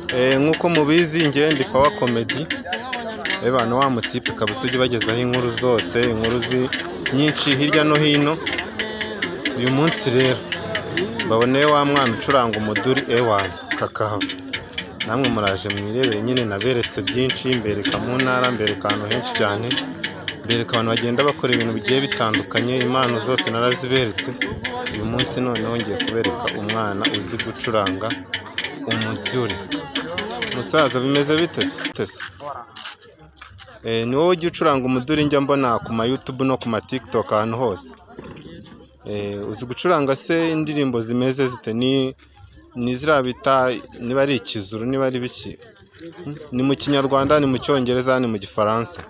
Nk'uko mubizi nge ndi Power Comedy. Bana wa mutipe kabisa ujye bagezaho inkuru zose, inkuru nyinshi hirya no hino. Uyu munsi rero baboneye wa mwana ucuranga umuduri ewana kakahava. Namwe muraje mwirebere nyine naberetse byinshi, mbereka mu ntara, mbereka ahantu henshi cyane, mbereka abantu bagenda bakora ibintu bigiye bitandukanye, impano zose naraziberetse. Uyu munsi noneho ngiye kubereka umwana uzi gucuranga umuduri. Musaza bimeze bite se? Ni wowe ujya ucuranga umuduri njya mbona ku ma YouTube no ku ma TikTok ahantu hose. Uzi gucuranga se indirimbo zimeze zite? Ni ziriya bita niba ari ikizuru, niba ari biki? Ni mu Kinyarwanda, ni mu Cyongereza, ni mu Gifaransa?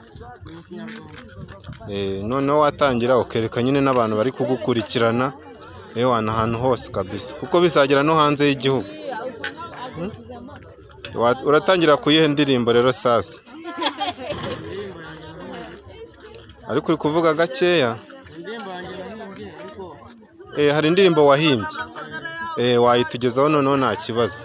Noneho watangira ukereka nyine n'abantu bari kugukurikirana wana ahantu hose kabisa, kuko bizagera no hanze y'igihugu. Uratangira kuyihe ndirimbo rero sasa? Ariko uri kuvuga gakeya. Hari indirimbo wahimbye, wayitugezaho noneho nta kibazo.